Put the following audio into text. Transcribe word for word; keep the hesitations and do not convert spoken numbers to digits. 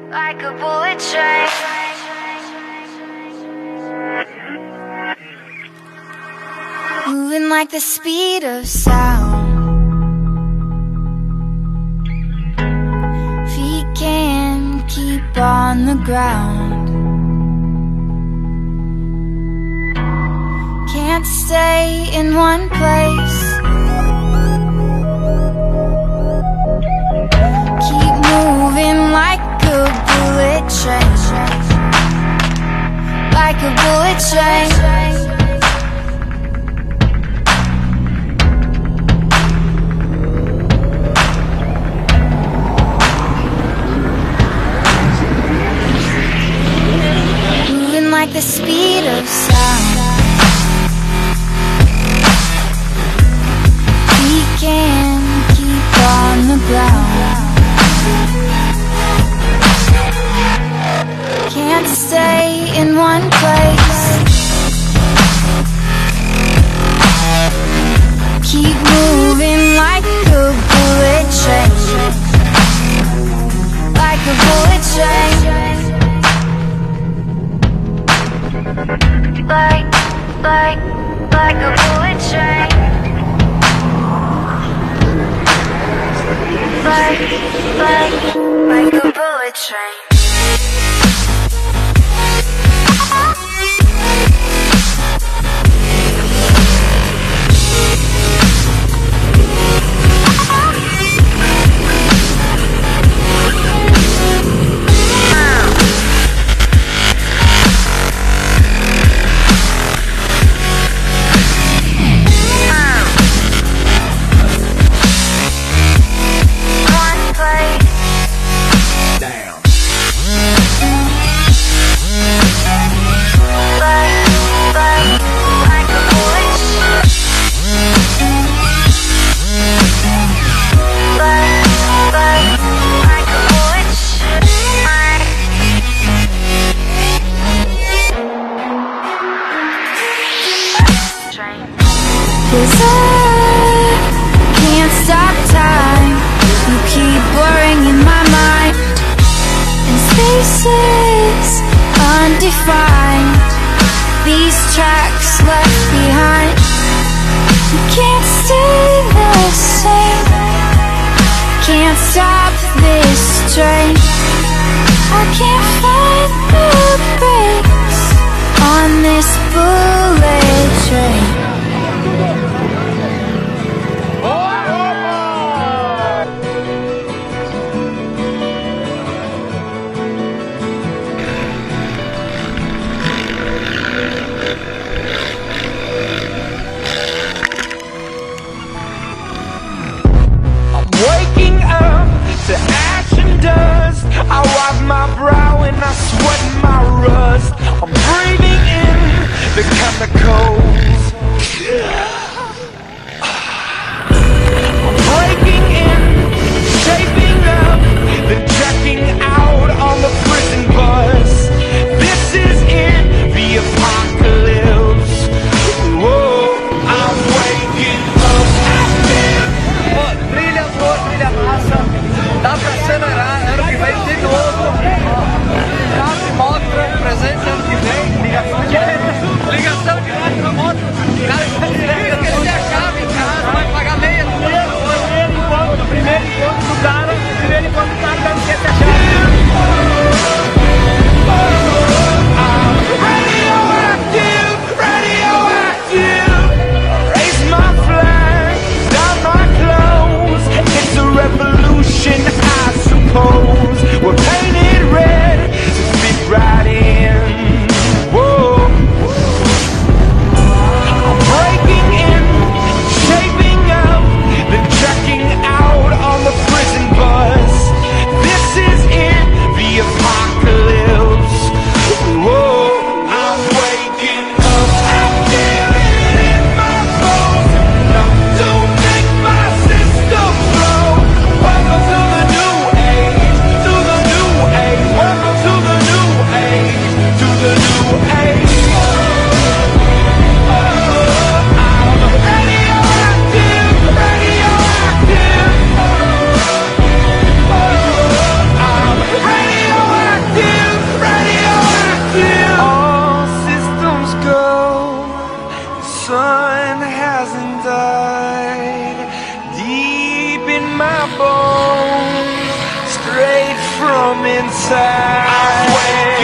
like a bullet train. Moving like the speed of sound. Feet can't keep on the ground. Can't stay in one place. Keep moving like a bullet train. Like a bullet train. Like the speed of sound. We can keep on the ground. Can't stay in one place. Keep moving like a bullet train. Like a bullet train. Like, like, like a bullet train. Like, like, like a bullet train. Cause I can't stop time. You keep blurring in my mind, and spaces undefined. These tracks left behind. You can't stay the same. Can't stop this train. I can't find the brakes on this bullet train. Waking up to ash and dust. I wipe my brow and I sweat my rust. I'm breathing in the sun hasn't died. Deep in my bones, straight from inside. I swear